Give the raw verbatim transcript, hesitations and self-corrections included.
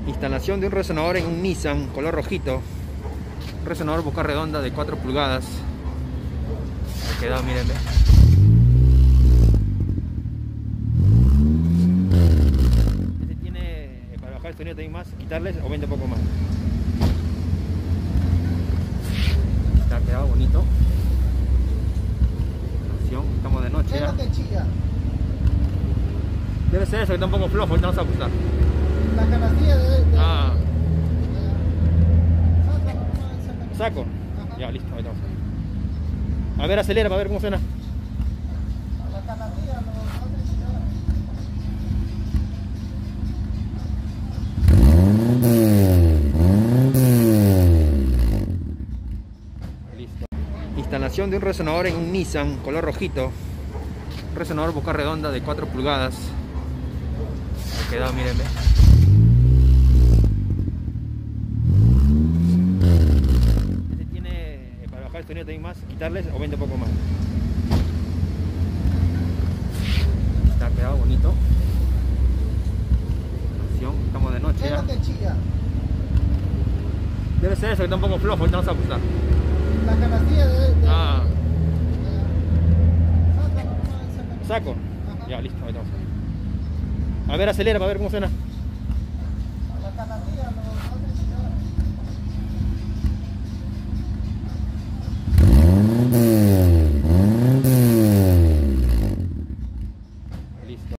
Instalación de un resonador en un Nissan color rojito. Un resonador boca redonda de cuatro pulgadas. Ha quedado, miren, ve. Este tiene para bajar el sonido también más, quitarles o vende un poco más. Está quedado bonito. Estamos de noche. ¿Qué es lo que chilla? Debe ser eso, que está un poco flojo, ahorita vamos a ajustar. La canastilla de... de Ah. Sácalo nomás, sácalo. ¿Saco? Ajá. Ya, listo, ahorita vamos. A ver, acelera para ver cómo suena. La canastilla lo hace chillar. Listo. Instalación de un resonador en un Nissan color rojito. Un resonador boca redonda de cuatro pulgadas. Ha quedado, miren, ve. Este tiene para bajar el sonido también más, quitarles o vende un poco más. Está quedado bonito. Estamos de noche. ¿Qué es lo que chilla? Debe ser eso, que está un poco flojo, ahorita vamos a ajustar. La canastilla de... de Ah. Sácalo nomás, sácalo. ¿Saco? Ajá. Ya, listo, ahorita vamos. A ver, acelera para ver cómo suena.